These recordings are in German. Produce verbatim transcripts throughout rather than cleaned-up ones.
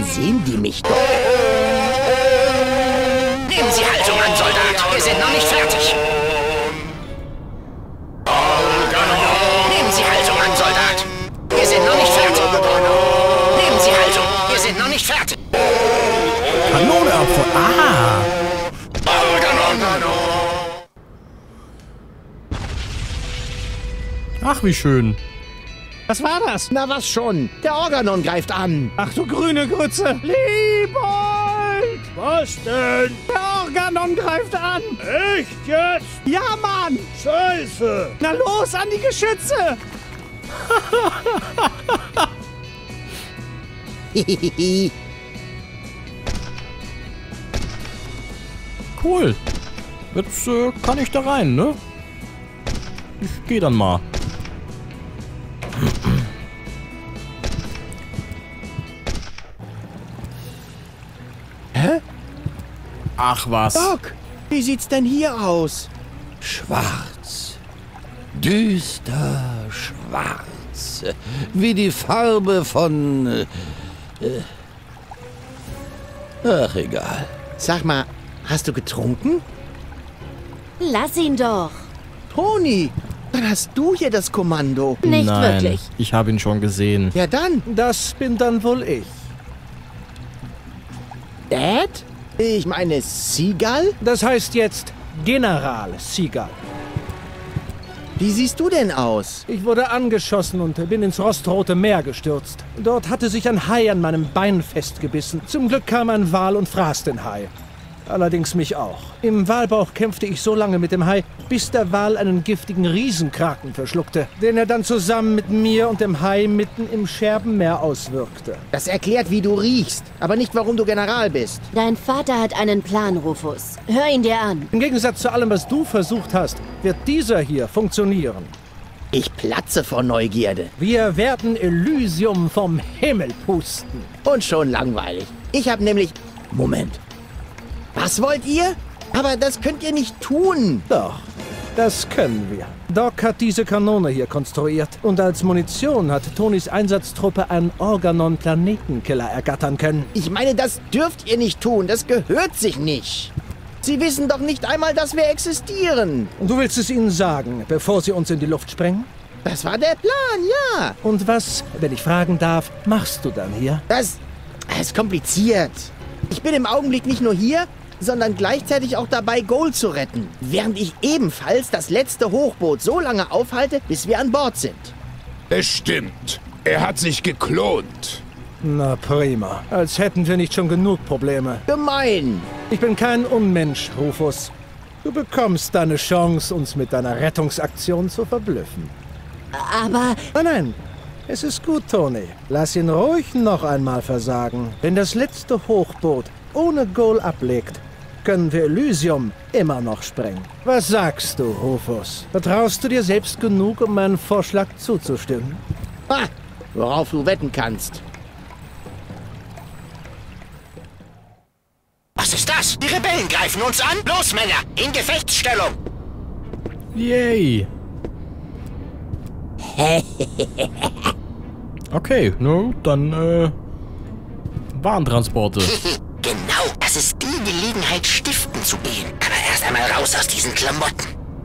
Sehen die mich doch? Nehmen Sie Haltung an, Soldat. Wir sind noch nicht fertig. Nehmen Sie Haltung an, Soldat. Wir sind noch nicht fertig. Nehmen Sie Haltung. Wir sind noch nicht fertig. Kanone abfeuern. Ah! Ach, wie schön. Was war das? Na was schon? Der Organon greift an. Ach du grüne Grütze. Liebold! Was denn? Der Organon greift an. Echt jetzt? Ja, Mann. Scheiße. Na los, an die Geschütze. Cool. Jetzt äh, kann ich da rein, ne? Ich geh dann mal. Hä? Ach was. Doc, wie sieht's denn hier aus? Schwarz. Düster schwarz. Wie die Farbe von... Äh, ach, egal. Sag mal, hast du getrunken? Lass ihn doch. Toni, dann hast du hier das Kommando. Nicht Nein, wirklich. ich habe ihn schon gesehen. Ja dann, Das bin dann wohl ich. Dad? Ich meine, Seagull? Das heißt jetzt General Seagull. Wie siehst du denn aus? Ich wurde angeschossen und bin ins rostrote Meer gestürzt. Dort hatte sich ein Hai an meinem Bein festgebissen. Zum Glück kam ein Wal und fraß den Hai. Allerdings mich auch. Im Walbauch kämpfte ich so lange mit dem Hai, bis der Wal einen giftigen Riesenkraken verschluckte, den er dann zusammen mit mir und dem Hai mitten im Scherbenmeer auswirkte. Das erklärt, wie du riechst, aber nicht, warum du General bist. Dein Vater hat einen Plan, Rufus. Hör ihn dir an. Im Gegensatz zu allem, was du versucht hast, wird dieser hier funktionieren. Ich platze vor Neugierde. Wir werden Elysium vom Himmel pusten. Und schon langweilig. Ich habe nämlich... Moment. Was wollt ihr? Aber das könnt ihr nicht tun. Doch, das können wir. Doc hat diese Kanone hier konstruiert. Und als Munition hat Tonys Einsatztruppe einen Organon-Planetenkiller ergattern können. Ich meine, das dürft ihr nicht tun. Das gehört sich nicht. Sie wissen doch nicht einmal, dass wir existieren. Und du willst es ihnen sagen, bevor sie uns in die Luft sprengen? Das war der Plan, ja. Und was, wenn ich fragen darf, machst du dann hier? Das, das ist kompliziert. Ich bin im Augenblick nicht nur hier, sondern gleichzeitig auch dabei, Gold zu retten. Während ich ebenfalls das letzte Hochboot so lange aufhalte, bis wir an Bord sind. Bestimmt. Er hat sich geklont. Na prima. Als hätten wir nicht schon genug Probleme. Gemein. Ich bin kein Unmensch, Rufus. Du bekommst deine Chance, uns mit deiner Rettungsaktion zu verblüffen. Aber Nein, nein. Es ist gut, Toni. Lass ihn ruhig noch einmal versagen. Wenn das letzte Hochboot ohne Goal ablegt, können wir Elysium immer noch sprengen. Was sagst du, Rufus? Vertraust du dir selbst genug, um meinen Vorschlag zuzustimmen? Ha, worauf du wetten kannst. Was ist das? Die Rebellen greifen uns an. Los, Männer, in Gefechtsstellung. Yay. Okay, no, dann, äh, Warentransporte. Genau, das ist die Gelegenheit, stiften zu gehen. Aber erst einmal raus aus diesen Klamotten.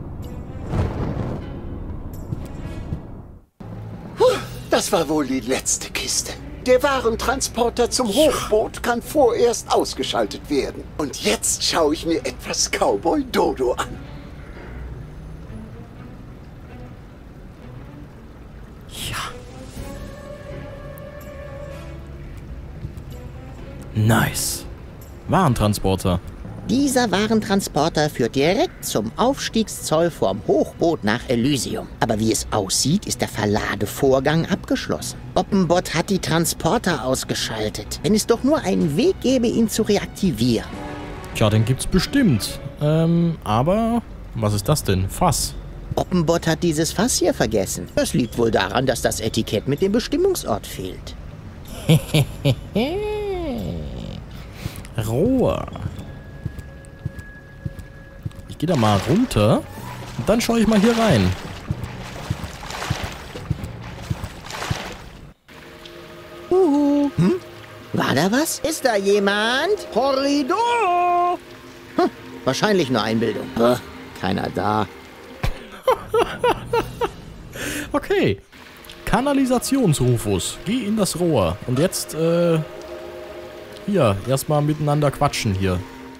Das war wohl die letzte Kiste. Der Warentransporter zum Hochboot kann vorerst ausgeschaltet werden. Und jetzt schaue ich mir etwas Cowboy Dodo an. Nice. Warentransporter. Dieser Warentransporter führt direkt zum Aufstiegszoll vom Hochboot nach Elysium. Aber wie es aussieht, ist der Verladevorgang abgeschlossen. Oppenbot hat die Transporter ausgeschaltet. Wenn es doch nur einen Weg gäbe, ihn zu reaktivieren. Tja, den gibt's bestimmt. Ähm, aber was ist das denn? Fass. Oppenbot hat dieses Fass hier vergessen. Das liegt wohl daran, dass das Etikett mit dem Bestimmungsort fehlt. Rohr. Ich gehe da mal runter und dann schaue ich mal hier rein. Uhu. Hm? War da was? Ist da jemand? Korridor! Hm, wahrscheinlich nur Einbildung. Ugh, keiner da. Okay. Kanalisationsrufus. Geh in das Rohr. Und jetzt, äh... hier, erstmal miteinander quatschen hier.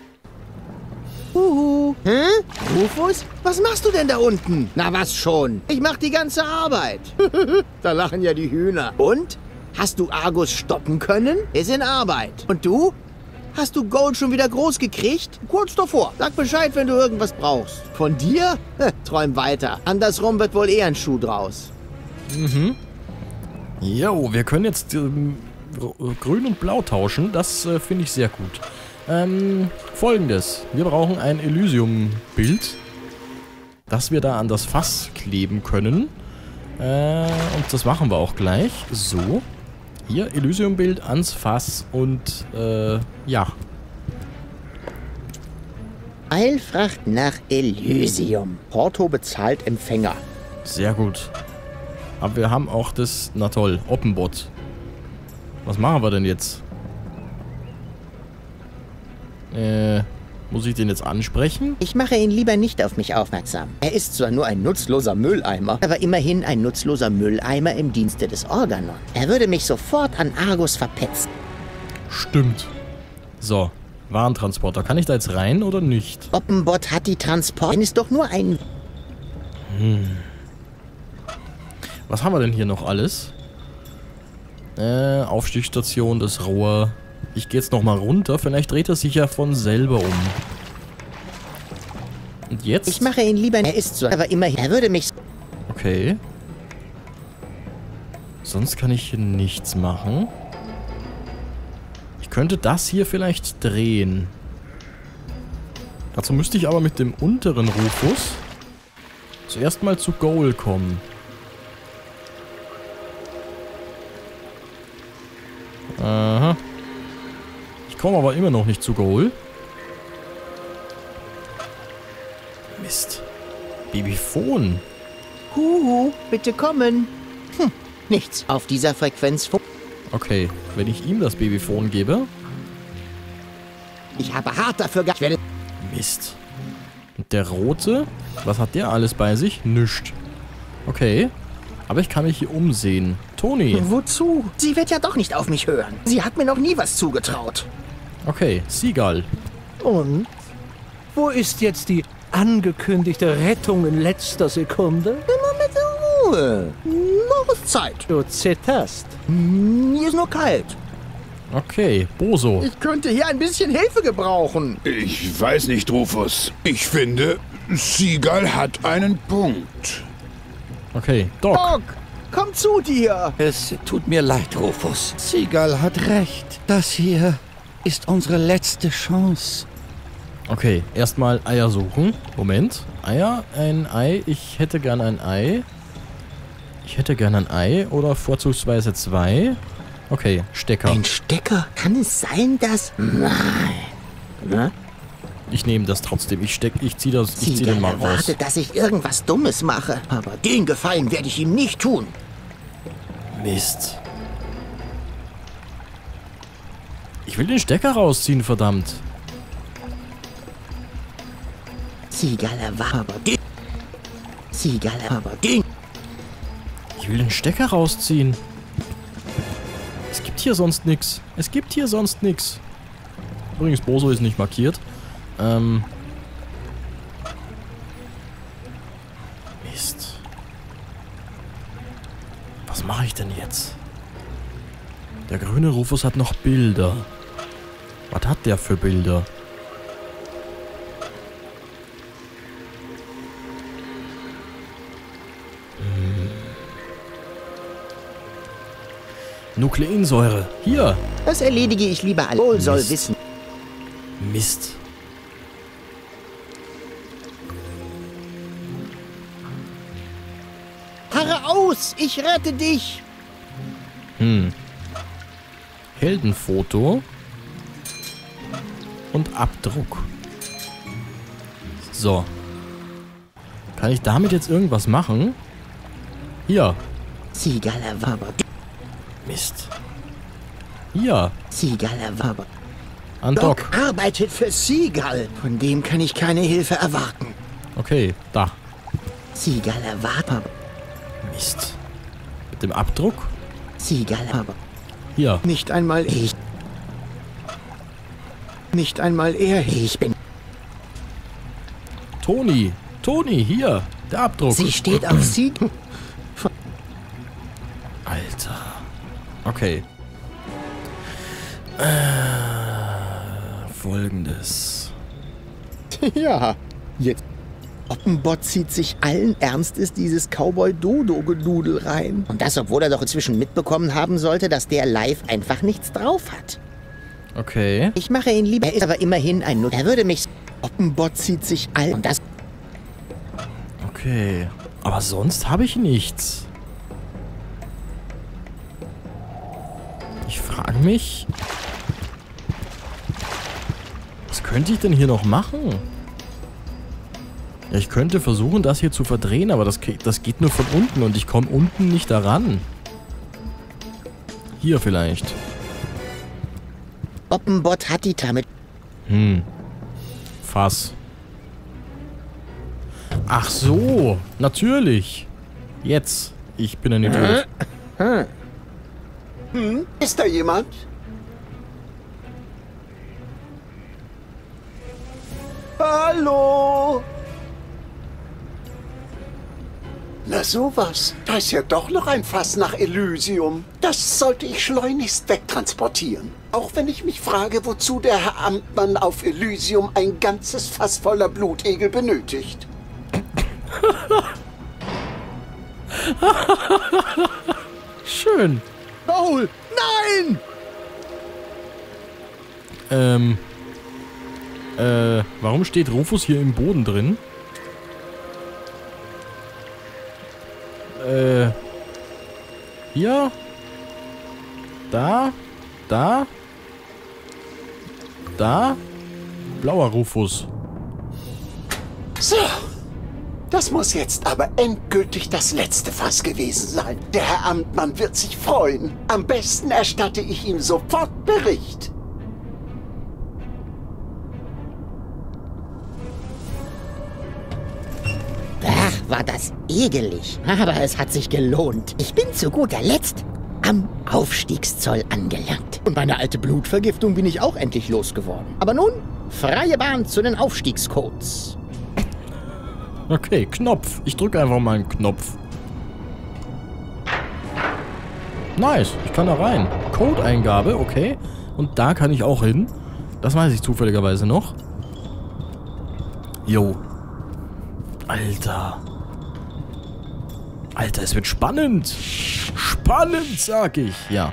Uhu. Hm? Rufus? Was machst du denn da unten? Na was schon? Ich mach die ganze Arbeit. Da lachen ja die Hühner. Und? Hast du Argus stoppen können? Ist in Arbeit. Und du? Hast du Gold schon wieder groß gekriegt? Kurz davor. Sag Bescheid, wenn du irgendwas brauchst. Von dir? Träum weiter. Andersrum wird wohl eher ein Schuh draus. Mhm. Jo, wir können jetzt ähm, grün und blau tauschen. Das äh, finde ich sehr gut. Ähm, folgendes. Wir brauchen ein Elysium-Bild, das wir da an das Fass kleben können. Äh, und das machen wir auch gleich. So. Hier, Elysium-Bild ans Fass und, äh, ja. Eilfracht nach Elysium. Porto bezahlt Empfänger. Sehr gut. Aber wir haben auch das, na toll, Oppenbot. Was machen wir denn jetzt? Äh, muss ich den jetzt ansprechen? Ich mache ihn lieber nicht auf mich aufmerksam. Er ist zwar nur ein nutzloser Mülleimer, aber immerhin ein nutzloser Mülleimer im Dienste des Organon. Er würde mich sofort an Argus verpetzen. Stimmt. So, Warentransporter. Kann ich da jetzt rein oder nicht? Oppenbot hat die Transport... Wenn es doch nur ein... Hm. Was haben wir denn hier noch alles? Äh, Aufstiegsstation, das Rohr... Ich gehe jetzt nochmal runter. Vielleicht dreht er sich ja von selber um. Und jetzt? Ich mache ihn lieber... Er ist so... Aber immerhin... Er würde mich... Okay. Sonst kann ich hier nichts machen. Ich könnte das hier vielleicht drehen. Dazu müsste ich aber mit dem unteren Rufus zuerst mal zu Goal kommen. Aha. Ich komme aber immer noch nicht zu Goal. Mist. Babyphon. Huhu, bitte kommen. Hm, nichts. Auf dieser Frequenz... Okay, wenn ich ihm das Babyphon gebe... Ich habe hart dafür ge... Ich werde... Mist. Und der Rote? Was hat der alles bei sich? Nischt. Okay. Aber ich kann mich hier umsehen. Toni. Wozu? Sie wird ja doch nicht auf mich hören. Sie hat mir noch nie was zugetraut. Okay, Seagull. Und? Wo ist jetzt die angekündigte Rettung in letzter Sekunde? Immer mit der Ruhe. Noch ist Zeit. Du zitterst. Hm, hier ist nur kalt. Okay, Boso. Ich könnte hier ein bisschen Hilfe gebrauchen. Ich weiß nicht, Rufus. Ich finde, Seagull hat einen Punkt. Okay, Doc. Doc, komm zu dir. Es tut mir leid, Rufus. Seagull hat recht. Das hier ist unsere letzte Chance. Okay, erstmal Eier suchen. Moment. Eier? Ein Ei. Ich hätte gern ein Ei. Ich hätte gern ein Ei oder vorzugsweise zwei. Okay, Stecker. Ein Stecker? Kann es sein, dass... Nein. Na? Ich nehme das trotzdem. Ich steck, ich zieh das, ich zieh den mal raus. erwartet, dass ich irgendwas Dummes mache. Aber den Gefallen werde ich ihm nicht tun. Mist. Ich will den Stecker rausziehen, verdammt. Seagull war aber den... Seagull aber den... Ich will den Stecker rausziehen. Es gibt hier sonst nichts. Es gibt hier sonst nichts. Übrigens, Boso ist nicht markiert. Ähm... Mist. Was mache ich denn jetzt? Der grüne Rufus hat noch Bilder. Was hat der für Bilder? Hm. Nukleinsäure. Hier. Das erledige ich lieber alle. Wohl soll wissen. Mist. Harre aus! Ich rette dich! Hm. Heldenfoto. Und Abdruck. So. Kann ich damit jetzt irgendwas machen? Hier. Seagull war aber... Mist. Hier. Seagull erwartet. An Doc. Doc arbeitet für Seagull. Von dem kann ich keine Hilfe erwarten. Okay, da. Seagull erwartet. Mist. Mit dem Abdruck? Seagull aber. Hier. Nicht einmal ich. Nicht einmal er. Ich bin. Toni. Toni, hier. Der Abdruck. Sie steht auf Sieg. Alter. Okay. Äh, Folgendes. Ja. Jetzt. Oppenbot zieht sich allen Ernstes dieses Cowboy-Dodo-Genudel rein. Und das, obwohl er doch inzwischen mitbekommen haben sollte, dass der live einfach nichts drauf hat. Okay. Ich mache ihn lieber, er ist aber immerhin ein Nut. Er würde mich... Oppenbot zieht sich all... Und das... Okay. Aber sonst habe ich nichts. Ich frage mich... Was könnte ich denn hier noch machen? Ja, ich könnte versuchen, das hier zu verdrehen, aber das, das geht nur von unten und ich komme unten nicht daran. Hier vielleicht. Oppenbot hat die damit... Hm. Fass. Ach so, natürlich. Jetzt. Ich bin ein Idiot. Hm? Ist da jemand? Hallo? Na sowas. Da ist ja doch noch ein Fass nach Elysium. Das sollte ich schleunigst wegtransportieren. Auch wenn ich mich frage, wozu der Herr Amtmann auf Elysium ein ganzes Fass voller Blutegel benötigt. Schön. Paul, nein! Ähm. Äh, warum steht Rufus hier im Boden drin? Äh. Hier. Da. Da. Da. Blauer Rufus. So. Das muss jetzt aber endgültig das letzte Fass gewesen sein. Der Herr Amtmann wird sich freuen. Am besten erstatte ich ihm sofort Bericht. Ach, war das ekelig. Aber es hat sich gelohnt. Ich bin zu guter Letzt am Aufstiegszoll angelangt. Und meine alte Blutvergiftung bin ich auch endlich losgeworden. Aber nun, freie Bahn zu den Aufstiegscodes. Okay, Knopf. Ich drücke einfach mal einen Knopf. Nice, ich kann da rein. Code-Eingabe, okay. Und da kann ich auch hin. Das weiß ich zufälligerweise noch. Jo. Alter. Alter, es wird spannend. Spannend, sag ich. Ja.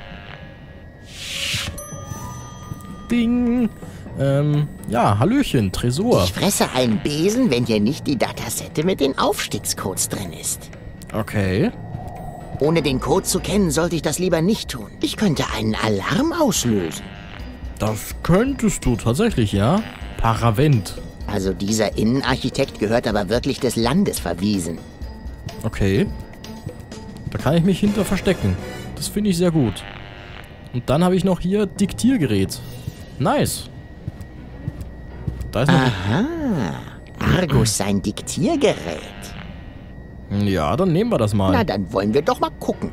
Ding. Ähm, ja, Hallöchen, Tresor. Ich fresse einen Besen, wenn hier nicht die Datasette mit den Aufstiegscodes drin ist. Okay. Ohne den Code zu kennen, sollte ich das lieber nicht tun. Ich könnte einen Alarm auslösen. Das könntest du tatsächlich, ja. Paravent. Also dieser Innenarchitekt gehört aber wirklich des Landes verwiesen. Okay. Da kann ich mich hinter verstecken. Das finde ich sehr gut. Und dann habe ich noch hier Diktiergerät. Nice. Da ist noch... Aha. Argus sein Diktiergerät. Ja, dann nehmen wir das mal. Na, dann wollen wir doch mal gucken.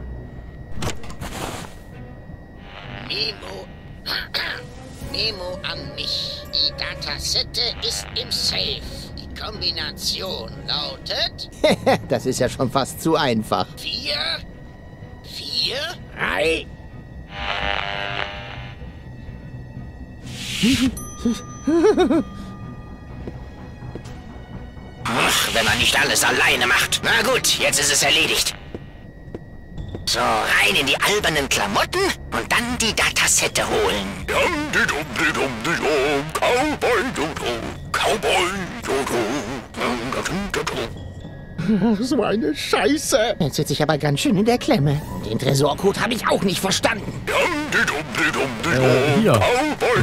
Memo. Memo an mich. Die Datasette ist im Safe. Die Kombination lautet Das ist ja schon fast zu einfach. vier, vier, drei. Ach, wenn man nicht alles alleine macht. Na gut, jetzt ist es erledigt. So, rein in die albernen Klamotten und dann die Datasette holen. So eine Scheiße. Jetzt sitze ich aber ganz schön in der Klemme. Den Tresorcode habe ich auch nicht verstanden. Äh, hier.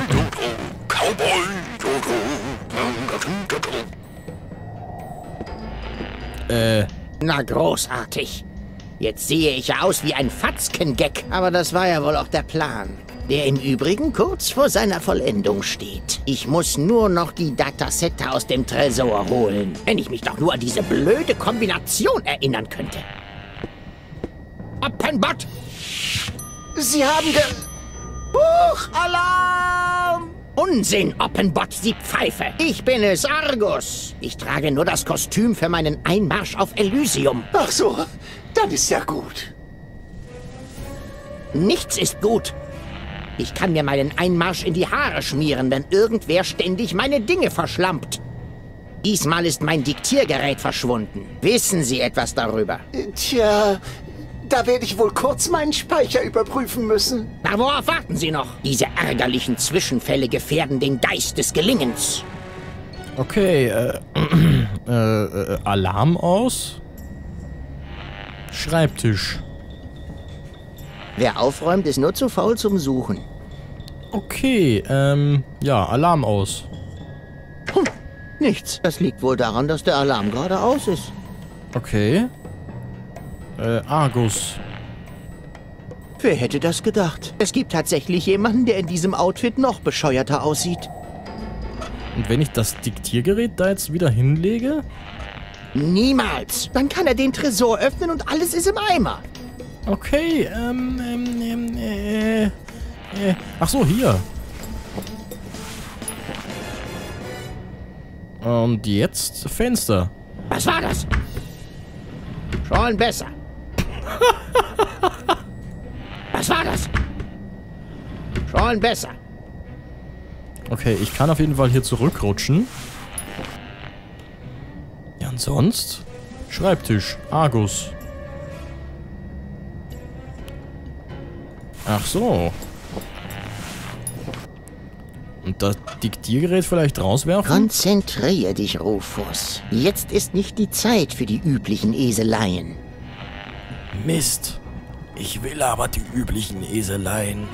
Äh, Na, großartig. Jetzt sehe ich ja aus wie ein Fatzken-Gag. Aber das war ja wohl auch der Plan. der im Übrigen kurz vor seiner Vollendung steht. Ich muss nur noch die Datasette aus dem Tresor holen. Wenn ich mich doch nur an diese blöde Kombination erinnern könnte. Oppenbot! Sie haben ge... Huch, Alarm! Unsinn, Oppenbot, Sie Pfeife. Ich bin es, Argus. Ich trage nur das Kostüm für meinen Einmarsch auf Elysium. Ach so, dann ist ja gut. Nichts ist gut. Ich kann mir meinen Einmarsch in die Haare schmieren, wenn irgendwer ständig meine Dinge verschlampt. Diesmal ist mein Diktiergerät verschwunden. Wissen Sie etwas darüber? Tja, da werde ich wohl kurz meinen Speicher überprüfen müssen. Na, worauf warten Sie noch? Diese ärgerlichen Zwischenfälle gefährden den Geist des Gelingens. Okay, äh, äh, äh, Alarm aus. Schreibtisch. Wer aufräumt, ist nur zu faul zum Suchen. Okay, ähm, ja, Alarm aus. Hm, nichts. Das liegt wohl daran, dass der Alarm gerade aus ist. Okay. Äh, Argus. Wer hätte das gedacht? Es gibt tatsächlich jemanden, der in diesem Outfit noch bescheuerter aussieht. Und wenn ich das Diktiergerät da jetzt wieder hinlege? Niemals. Dann kann er den Tresor öffnen und alles ist im Eimer. Okay, ähm, ähm, ähm, äh, äh. Ach so, hier. Und jetzt Fenster. Was war das? Schon besser. Was war das? Schon besser. Okay, ich kann auf jeden Fall hier zurückrutschen. Ja, und sonst? Schreibtisch. Argus. Ach so. Und das Diktiergerät vielleicht rauswerfen? Konzentriere dich, Rufus. Jetzt ist nicht die Zeit für die üblichen Eseleien. Mist. Ich will aber die üblichen Eseleien.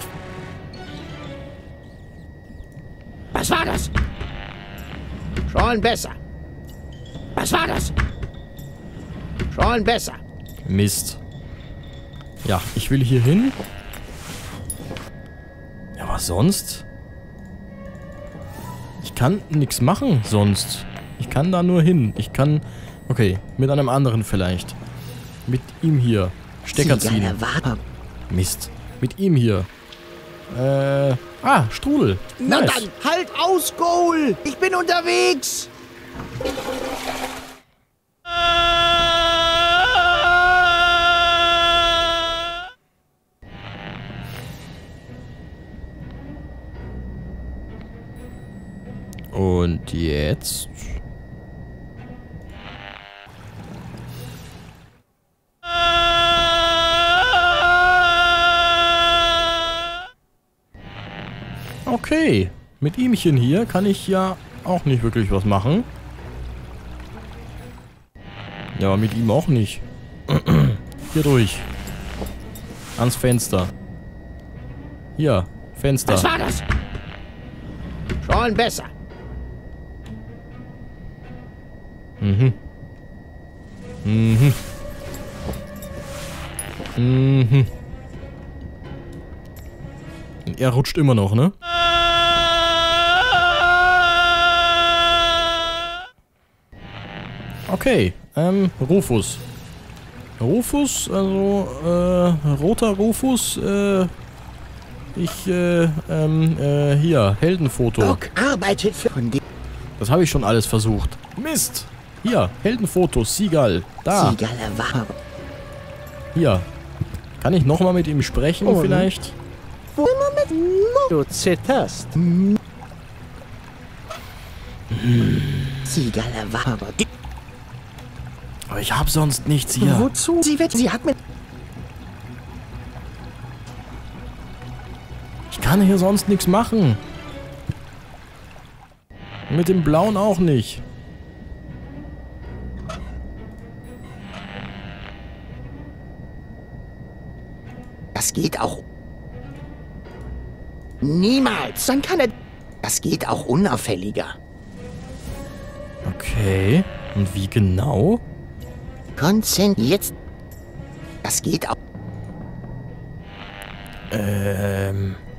Was war das? Schon besser. Was war das? Schon besser. Mist. Ja, ich will hier hin. Ja, was sonst? Ich kann nichts machen sonst. Ich kann da nur hin. Ich kann... Okay, mit einem anderen vielleicht. Mit ihm hier. Stecker ziehen. Mist. Mit ihm hier. Äh... Ah, Strudel. Na Nice. dann, halt aus, Goal! Ich bin unterwegs! Und jetzt... Okay, mit ihmchen hier kann ich ja auch nicht wirklich was machen. Ja, aber mit ihm auch nicht. Hier durch. Ans Fenster. Hier, Fenster. Was war das? Schon besser. Mhm. Mhm. Mhm. Und er rutscht immer noch, ne? Okay, ähm, Rufus. Rufus, also, äh, roter Rufus, äh, ich, äh, ähm, äh, hier, Heldenfoto. Doc arbeitet für... Das habe ich schon alles versucht. Mist! Hier, Heldenfoto, Seagull. Da. Seagull war... Hier. Kann ich nochmal mit ihm sprechen, Und? vielleicht? Du zitterst. Seagull war aber... Aber ich habe sonst nichts hier. Wozu? Sie wird... Sie hat mit... Ich kann hier sonst nichts machen. Mit dem Blauen auch nicht. Das geht auch... Niemals! Dann kann er... Das geht auch unauffälliger. Okay. Und wie genau? Konzent... Jetzt... Das geht auch... Ähm...